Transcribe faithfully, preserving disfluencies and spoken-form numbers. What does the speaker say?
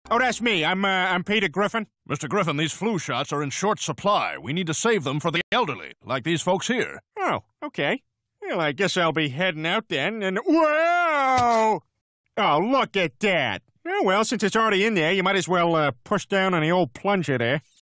Oh, that's me. I'm, uh, I'm Peter Griffin. Mister Griffin, these flu shots are in short supply. We need to save them for the elderly, like these folks here. Oh, okay. Well, I guess I'll be heading out then, and... Whoa! Oh, look at that. Oh, well, since it's already in there, you might as well, uh, push down on the old plunger there.